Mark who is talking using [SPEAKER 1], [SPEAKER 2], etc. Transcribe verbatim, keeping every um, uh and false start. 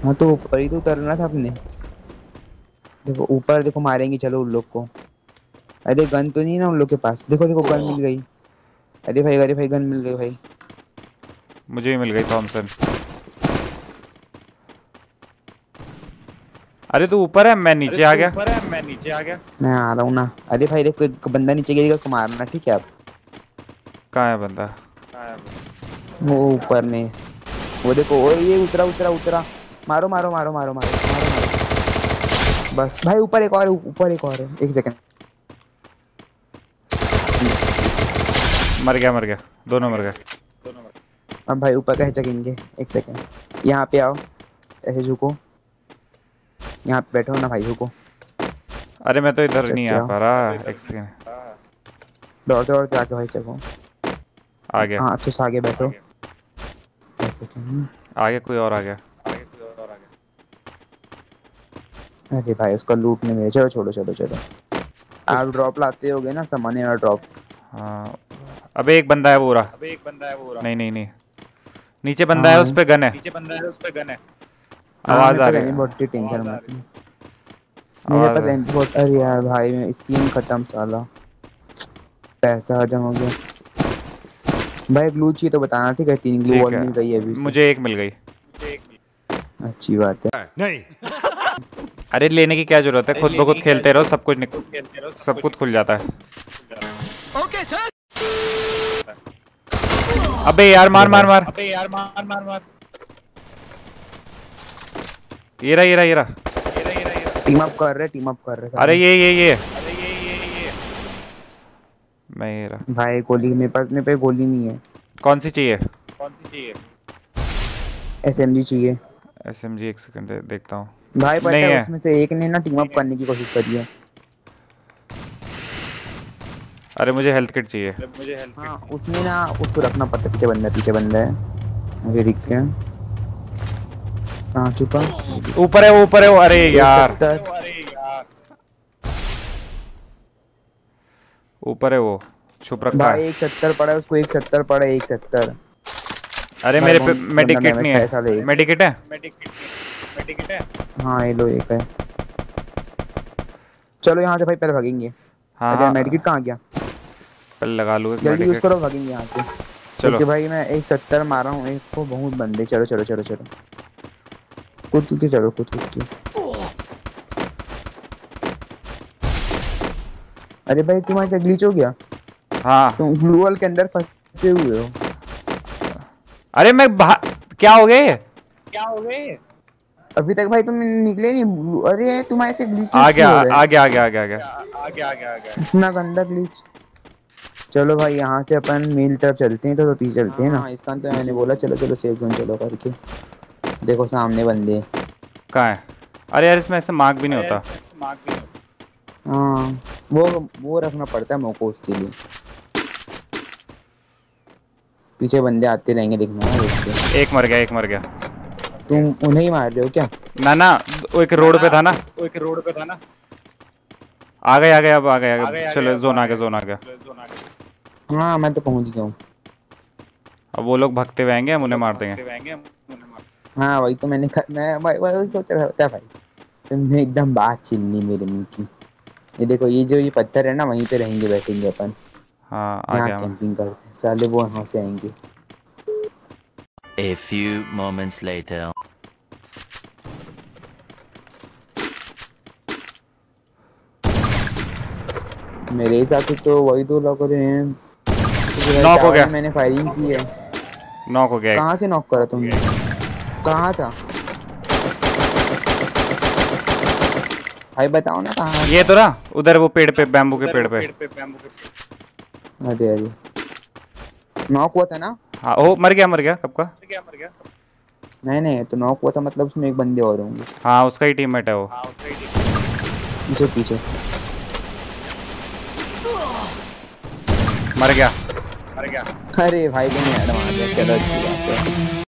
[SPEAKER 1] हाँ तो ऊपर ही तो उतरना था अपने। देखो ऊपर देखो, मारेंगे चलो उन लोग को। अरे गन तो नहीं ना उन लोग के पास, देखो देखो गन मिल गई। अरे भाई अरे भाई गन मिल गई भाई।
[SPEAKER 2] मुझे ही मिल गई थॉमसन। अरे तू ऊपर है, मैं नीचे आ गया।
[SPEAKER 3] ऊपर है, मैं नीचे आ गया।
[SPEAKER 1] मैं आ रहा हूँ ना। अरे भाई देखो एक बंदा नीचे गिरेगा, उसको मारना ठीक है आप।
[SPEAKER 2] कहाँ है बंदा?
[SPEAKER 1] वो ऊपर में। वो देखो वो ये उतरा उतरा उतरा। मारो मारो मारो मारो मारो मारो मारो। बस भाई ऊपर एक और, ऊपर एक और है, एक सेकंड।
[SPEAKER 2] मर गया मर गया, दोनों मर गए।
[SPEAKER 1] अब भाई ऊपर कैसे चढ़ेंगे, एक सेकंड। यहाँ पे आओ, ऐसे झुको। यहाँ पे बैठो ना भाई, झुको।
[SPEAKER 2] अरे मैं तो इधर नहीं आ
[SPEAKER 1] जाओ
[SPEAKER 2] पा रहा, एक सेकंड।
[SPEAKER 1] दौड़ते दौड़ते आके भाई चढ़ो।
[SPEAKER 2] आ गया।
[SPEAKER 1] हाँ तो आगे बैठो, एक सेकंड।
[SPEAKER 2] आगे कोई और आ गया।
[SPEAKER 1] अरे भाई उसका लूट नहीं मिला, चलो छोड़ो चलो चलो। आप ड्रॉप लाते होगे ना, सामान्य वाला ड्रॉप।
[SPEAKER 2] हाँ अबे एक बंदा है वो रहा।
[SPEAKER 3] अबे एक बंदा है वो रहा।
[SPEAKER 2] नहीं नहीं नहीं, नीचे बंदा है, उस पे गन है।
[SPEAKER 3] नीचे बंदा है, उस पे गन है।
[SPEAKER 2] आवाज आ रही है।
[SPEAKER 1] बहुत टेंशन मत लो। मेरे पास एम पी फोर्टी। अरे यार भाई मैं स्किन खत्म साला, पैसा हजम हो गया। भाई ग्लू चाहिए तो बताना ठीक है, तीन ग्लू वॉल मिल गई है अभी से।
[SPEAKER 2] मुझे एक मिल गई।
[SPEAKER 1] अच्छी बात है।
[SPEAKER 3] नहीं
[SPEAKER 2] अरे लेने की क्या जरूरत है, खुद ब खुद खेलते रहो, सब कुछ सब कुछ खुल जाता है।
[SPEAKER 3] Okay sir.
[SPEAKER 2] अबे यार मार मार मार।
[SPEAKER 3] अबे यार मार मार मार।
[SPEAKER 2] ये रहा ये रहा ये रहा।
[SPEAKER 1] टीम अप कर रहे टीम अप कर रहे।
[SPEAKER 2] अरे ये ये ये
[SPEAKER 3] अरे ये ये ये
[SPEAKER 2] मैं ये रहा।
[SPEAKER 1] भाई गोली मेरे पास, मेरे पे गोली नहीं है।
[SPEAKER 2] कौन सी चाहिए?
[SPEAKER 3] कौन सी चाहिए?
[SPEAKER 1] एसएमजी चाहिए।
[SPEAKER 2] एसएमजी एक सेकंड दे, देखता हूँ।
[SPEAKER 1] भाई पता
[SPEAKER 2] नहीं
[SPEAKER 1] है
[SPEAKER 2] है।
[SPEAKER 1] उसमें से एक ने ना टीम अप करने की कोशिश करी है।
[SPEAKER 2] अरे मुझे हेल्थ किट चाहिए।
[SPEAKER 3] मुझे हेल्प।
[SPEAKER 1] हाँ उसमें ना उसको रखना पड़ता है, पीछे बंदा पीछे बंदा है, मुझे दिख गया। कहाँ छुपा?
[SPEAKER 2] ऊपर है वो, ऊपर है वो। अरे यार
[SPEAKER 3] अरे यार
[SPEAKER 2] ऊपर है वो, छुप रखा
[SPEAKER 1] भाई
[SPEAKER 2] है।
[SPEAKER 1] एक सत्तर पड़ा है उसको, एक सत्तर पड़ा है, एक सत्तर।
[SPEAKER 2] अरे मेरे पे मेडिकेट नहीं है। मेडिकेट है?
[SPEAKER 3] मेडिकेट मेडिकेट है।
[SPEAKER 1] हाँ ये लो एक है। चलो यहाँ से भाई पहले भागेंगे।
[SPEAKER 2] हाँ
[SPEAKER 1] अरे
[SPEAKER 2] हाँ
[SPEAKER 1] मेडिकेट कहाँ गया?
[SPEAKER 2] पहले लगा लूँ एक
[SPEAKER 1] जल्दी यूज
[SPEAKER 2] मेडिकेट।
[SPEAKER 1] करो, भागेंगे यहाँ से।
[SPEAKER 2] चलो
[SPEAKER 1] क्योंकि भाई मैं एक सत्तर मारा हूँ, एक को बहुत बंदे। चलो चलो चलो चलो कूद कूद के चलो, कूद कूद के। अरे भाई तुम्हारे से ग्लिच हो गया।
[SPEAKER 2] हाँ
[SPEAKER 1] तुम ग्लू वॉल के अंदर फंसे हुए हो।
[SPEAKER 2] अरे मैं क्या हो गए?
[SPEAKER 3] क्या हो गए?
[SPEAKER 1] अभी तक भाई तुम निकले नहीं। अरे तुम्हारे से ग्लिच
[SPEAKER 2] आ गया आ गया आ गया आ गया आ गया
[SPEAKER 3] आ गया आ गया आ गया।
[SPEAKER 1] इतना गंदा ग्लिच। चलो भाई यहाँ से अपन मेल तरफ चलते हैं, तो, तो पीछे चलते हैं ना। इसका तो मैंने बोला चलो चलो सेफ जोन चलो करके। देखो सामने बंदे
[SPEAKER 2] कहाँ है? अरे यार इसमें ऐसे मार्क भी नहीं होता।
[SPEAKER 3] मार्क भी नहीं होता।
[SPEAKER 1] हाँ वो वो रखना पड़ता है मोको उसके लिए। पीछे बंदे आते रहेंगे, देखना है उसके।
[SPEAKER 2] एक मर गया एक मर गया।
[SPEAKER 1] तुम उन्हें ही मार रहे हो क्या?
[SPEAKER 2] ना ना वो एक रोड पे था ना।
[SPEAKER 3] वो एक रोड पे था ना।
[SPEAKER 2] आ गए आ गए अब आ गए आ गए। चलो जोन आ गया जोन आ गया।
[SPEAKER 1] हाँ मैं तो पहुंच गया हूँ।
[SPEAKER 2] अब वो लोग भगते हुए आएंगे, हम उन्हें मार देंगे।
[SPEAKER 1] हाँ वही तो मैंने मैं भाई वही सोच रहा था भाई। तुमने एकदम बात छीन ली मेरे मुंह की। ये देखो ये जो ये पत्थर है ना, वहीं पे रहेंगे, बैठेंगे अपन।
[SPEAKER 2] हाँ आ गया।
[SPEAKER 1] कैंपिंग करते साले, वो यहाँ से आएंगे।
[SPEAKER 4] A few moments later.
[SPEAKER 1] मेरे हिसाब से तो वही दो लग रहे हैं।
[SPEAKER 2] नॉक हो गया।
[SPEAKER 1] मैंने फायरिंग की है।
[SPEAKER 2] नॉक हो गया।
[SPEAKER 1] कहाँ से नॉक करा तुमने? कहाँ था भाई, बताओ ना कहाँ?
[SPEAKER 2] ये तो ना उधर वो पेड़ पे, बैम्बू के पेड़ पे।
[SPEAKER 1] अरे अरे नॉक हुआ था ना?
[SPEAKER 2] हाँ ओ मर गया मर गया कब का।
[SPEAKER 3] मर गया मर गया।
[SPEAKER 1] नहीं नहीं तो नॉक हुआ था, मतलब उसमें एक बंदे और होंगे।
[SPEAKER 2] हाँ उसका ही टीममेट है वो।
[SPEAKER 3] हाँ उसका ही टीम।
[SPEAKER 1] पीछे पीछे
[SPEAKER 2] मर गया।
[SPEAKER 3] मर गया।
[SPEAKER 1] अरे भाई तुमने हेड मार दिया, चलो अच्छी बात है।